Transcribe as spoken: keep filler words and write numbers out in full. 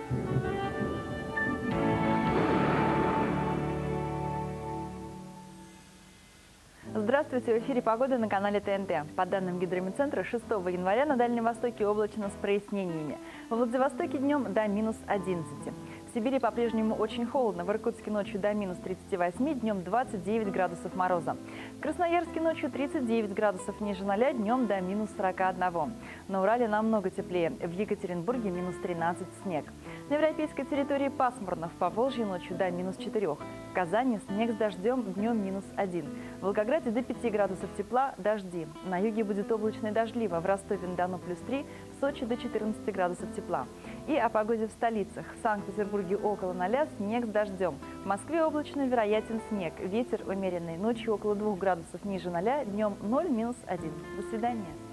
Здравствуйте! В эфире «Погода» на канале Т Н Т. По данным Гидрометцентра, шестого января на Дальнем Востоке облачно с прояснениями. Во Владивостоке днем до минус одиннадцати. В Сибири по-прежнему очень холодно. В Иркутске ночью до минус тридцати восьми, днем двадцать девять градусов мороза. В Красноярске ночью тридцать девять градусов ниже ноля, днем до минус сорока одного. На Урале намного теплее. В Екатеринбурге минус тринадцать, снег. На европейской территории пасмурно. В Поволжье ночью до минус четырёх. В Казани снег с дождем, днем минус один. В Волгограде до пяти градусов тепла, дожди. На юге будет облачно и дождливо. В Ростове-на-Дону плюс три, в Сочи до четырнадцати градусов тепла. И о погоде в столицах. В Санкт-Петербурге около ноля, снег с дождем. В Москве облачно, вероятен снег. Ветер умеренный. Ночью около двух градусов ниже ноля, днем ноль минус один. До свидания.